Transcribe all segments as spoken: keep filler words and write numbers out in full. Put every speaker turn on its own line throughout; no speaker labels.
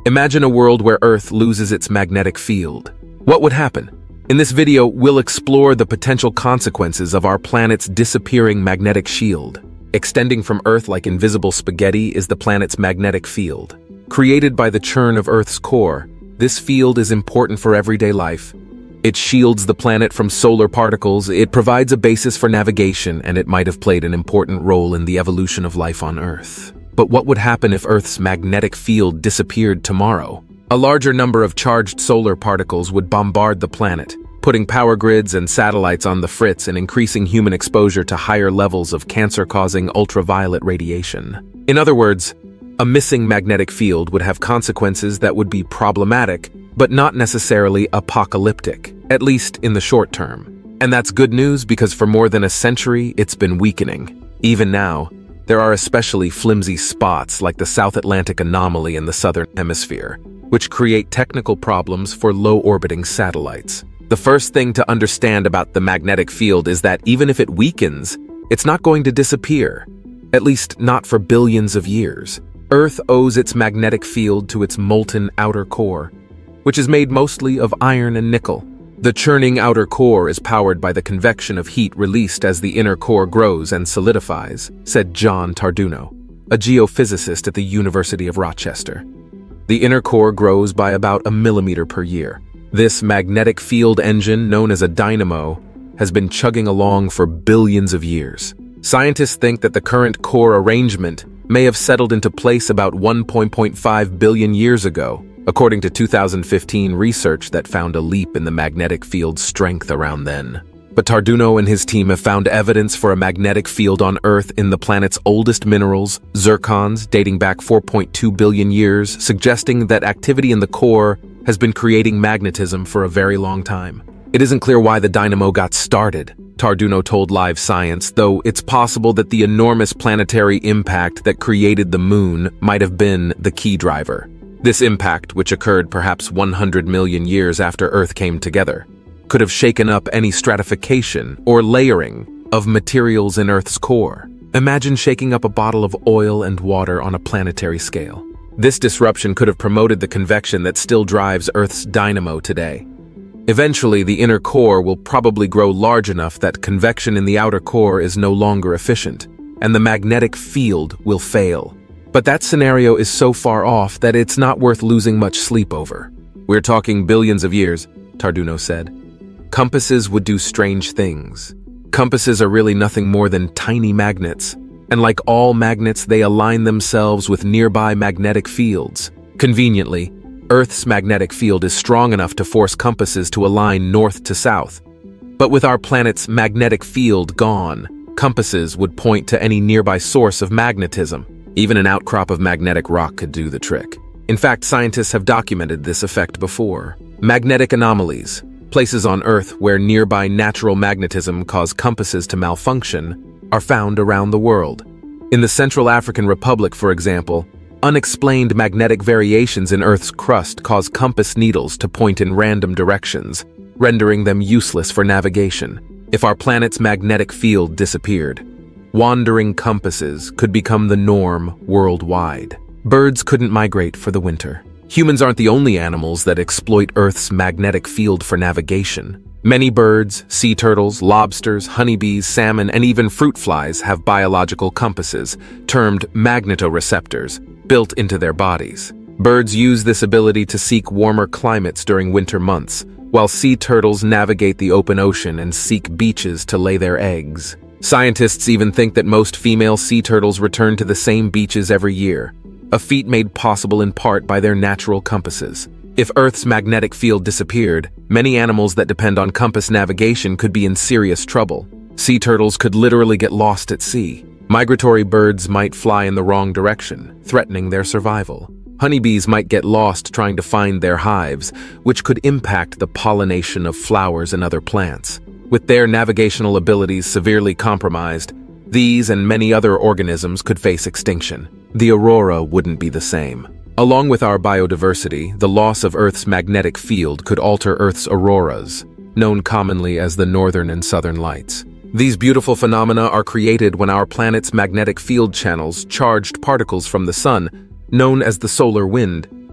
Imagine a world where Earth loses its magnetic field. What would happen? In this video, we'll explore the potential consequences of our planet's disappearing magnetic shield. Extending from Earth like invisible spaghetti is the planet's magnetic field. Created by the churn of Earth's core, this field is important for everyday life. It shields the planet from solar particles, it provides a basis for navigation, and it might have played an important role in the evolution of life on Earth. But what would happen if Earth's magnetic field disappeared tomorrow? A larger number of charged solar particles would bombard the planet, putting power grids and satellites on the fritz and increasing human exposure to higher levels of cancer-causing ultraviolet radiation. In other words, a missing magnetic field would have consequences that would be problematic, but not necessarily apocalyptic, at least in the short term. And that's good news because for more than a century, it's been weakening. Even now, there are especially flimsy spots like the South Atlantic anomaly in the southern hemisphere, which create technical problems for low-orbiting satellites. The first thing to understand about the magnetic field is that even if it weakens, it's not going to disappear, at least not for billions of years. Earth owes its magnetic field to its molten outer core, which is made mostly of iron and nickel. The churning outer core is powered by the convection of heat released as the inner core grows and solidifies, said John Tarduno, a geophysicist at the University of Rochester. The inner core grows by about a millimeter per year. This magnetic field engine, known as a dynamo, has been chugging along for billions of years. Scientists think that the current core arrangement may have settled into place about one point five billion years ago, according to two thousand fifteen research that found a leap in the magnetic field's strength around then. But Tarduno and his team have found evidence for a magnetic field on Earth in the planet's oldest minerals, zircons, dating back four point two billion years, suggesting that activity in the core has been creating magnetism for a very long time. It isn't clear why the dynamo got started, Tarduno told Live Science, though it's possible that the enormous planetary impact that created the moon might have been the key driver. This impact, which occurred perhaps one hundred million years after Earth came together, could have shaken up any stratification or layering of materials in Earth's core. Imagine shaking up a bottle of oil and water on a planetary scale. This disruption could have promoted the convection that still drives Earth's dynamo today. Eventually, the inner core will probably grow large enough that convection in the outer core is no longer efficient, and the magnetic field will fail. But that scenario is so far off that it's not worth losing much sleep over. We're talking billions of years, Tarduno said. Compasses would do strange things. Compasses are really nothing more than tiny magnets, and like all magnets, they align themselves with nearby magnetic fields. Conveniently, Earth's magnetic field is strong enough to force compasses to align north to south. But with our planet's magnetic field gone, compasses would point to any nearby source of magnetism. Even an outcrop of magnetic rock could do the trick. In fact, scientists have documented this effect before. Magnetic anomalies, places on Earth where nearby natural magnetism cause compasses to malfunction, are found around the world. In the Central African Republic, for example, unexplained magnetic variations in Earth's crust cause compass needles to point in random directions, rendering them useless for navigation. If our planet's magnetic field disappeared, wandering compasses could become the norm worldwide. Birds couldn't migrate for the winter. Humans aren't the only animals that exploit Earth's magnetic field for navigation. Many birds, sea turtles, lobsters, honeybees, salmon, and even fruit flies have biological compasses, termed magnetoreceptors, built into their bodies. Birds use this ability to seek warmer climates during winter months, while sea turtles navigate the open ocean and seek beaches to lay their eggs. Scientists even think that most female sea turtles return to the same beaches every year, a feat made possible in part by their natural compasses. If Earth's magnetic field disappeared, many animals that depend on compass navigation could be in serious trouble. Sea turtles could literally get lost at sea. Migratory birds might fly in the wrong direction, threatening their survival. Honeybees might get lost trying to find their hives, which could impact the pollination of flowers and other plants. With their navigational abilities severely compromised, these and many other organisms could face extinction. The aurora wouldn't be the same. Along with our biodiversity, the loss of Earth's magnetic field could alter Earth's auroras, known commonly as the northern and southern lights. These beautiful phenomena are created when our planet's magnetic field channels charged particles from the sun, known as the solar wind,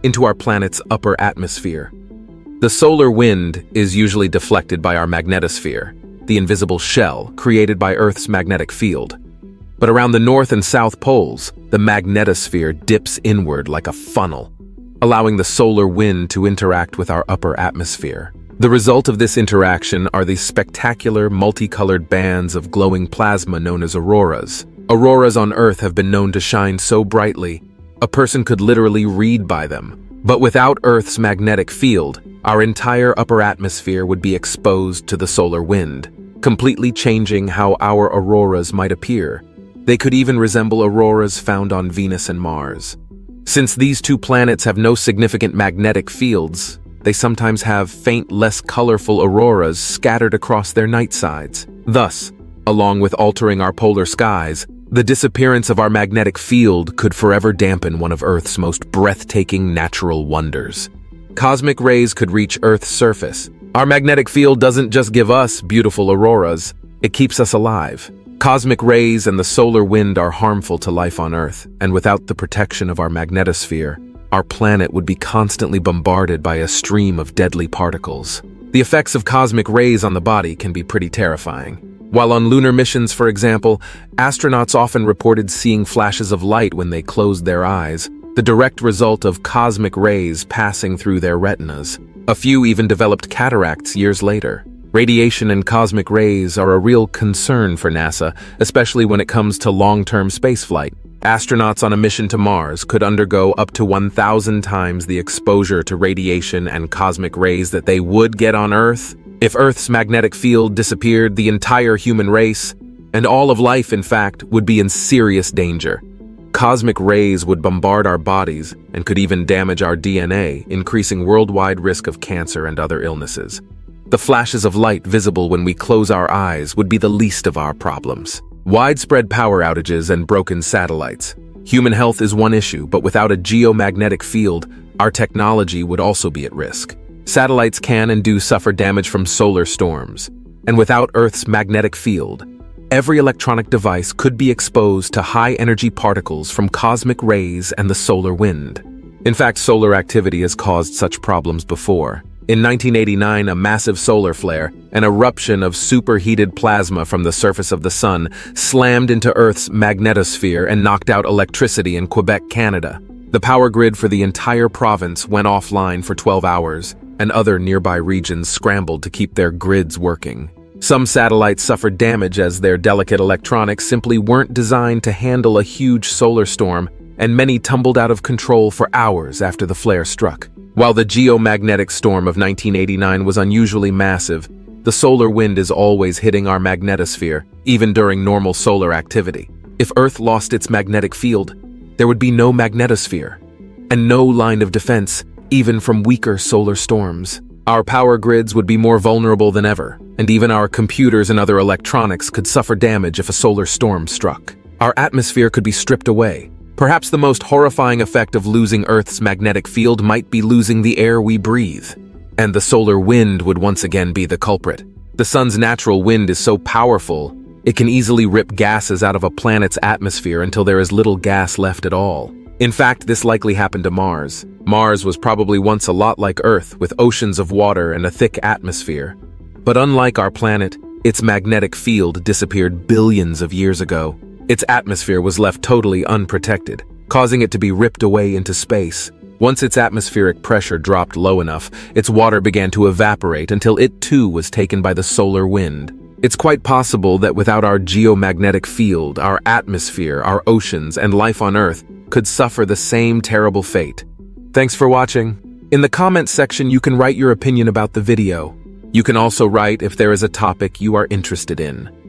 into our planet's upper atmosphere. The solar wind is usually deflected by our magnetosphere, the invisible shell created by Earth's magnetic field. But around the north and south poles, the magnetosphere dips inward like a funnel, allowing the solar wind to interact with our upper atmosphere. The result of this interaction are these spectacular, multicolored bands of glowing plasma known as auroras. Auroras on Earth have been known to shine so brightly, a person could literally read by them. But without Earth's magnetic field, our entire upper atmosphere would be exposed to the solar wind, completely changing how our auroras might appear. They could even resemble auroras found on Venus and Mars. Since these two planets have no significant magnetic fields, they sometimes have faint, less colorful auroras scattered across their night sides. Thus, along with altering our polar skies, the disappearance of our magnetic field could forever dampen one of Earth's most breathtaking natural wonders. Cosmic rays could reach Earth's surface. Our magnetic field doesn't just give us beautiful auroras, it keeps us alive. Cosmic rays and the solar wind are harmful to life on Earth, and without the protection of our magnetosphere, our planet would be constantly bombarded by a stream of deadly particles. The effects of cosmic rays on the body can be pretty terrifying. While on lunar missions, for example, astronauts often reported seeing flashes of light when they closed their eyes, the direct result of cosmic rays passing through their retinas. A few even developed cataracts years later. Radiation and cosmic rays are a real concern for NASA, especially when it comes to long-term spaceflight. Astronauts on a mission to Mars could undergo up to one thousand times the exposure to radiation and cosmic rays that they would get on Earth. If Earth's magnetic field disappeared, the entire human race, and all of life in fact, would be in serious danger. Cosmic rays would bombard our bodies and could even damage our D N A, increasing worldwide risk of cancer and other illnesses. The flashes of light visible when we close our eyes would be the least of our problems. Widespread power outages and broken satellites. Human health is one issue, but without a geomagnetic field, our technology would also be at risk. Satellites can and do suffer damage from solar storms, and without Earth's magnetic field, every electronic device could be exposed to high-energy particles from cosmic rays and the solar wind. In fact, solar activity has caused such problems before. In nineteen eighty-nine, a massive solar flare, an eruption of superheated plasma from the surface of the sun, slammed into Earth's magnetosphere and knocked out electricity in Quebec, Canada. The power grid for the entire province went offline for twelve hours, and other nearby regions scrambled to keep their grids working. Some satellites suffered damage as their delicate electronics simply weren't designed to handle a huge solar storm, and many tumbled out of control for hours after the flare struck. While the geomagnetic storm of nineteen eighty-nine was unusually massive, the solar wind is always hitting our magnetosphere, even during normal solar activity. If Earth lost its magnetic field, there would be no magnetosphere, and no line of defense, even from weaker solar storms. Our power grids would be more vulnerable than ever, and even our computers and other electronics could suffer damage if a solar storm struck. Our atmosphere could be stripped away. Perhaps the most horrifying effect of losing Earth's magnetic field might be losing the air we breathe. And the solar wind would once again be the culprit. The sun's natural wind is so powerful, it can easily rip gases out of a planet's atmosphere until there is little gas left at all. In fact, this likely happened to Mars. Mars was probably once a lot like Earth, with oceans of water and a thick atmosphere. But unlike our planet, its magnetic field disappeared billions of years ago. Its atmosphere was left totally unprotected, causing it to be ripped away into space. Once its atmospheric pressure dropped low enough, its water began to evaporate until it too was taken by the solar wind. It's quite possible that without our geomagnetic field, our atmosphere, our oceans, and life on Earth could suffer the same terrible fate. Thanks for watching. In the comments section, you can write your opinion about the video. You can also write if there is a topic you are interested in.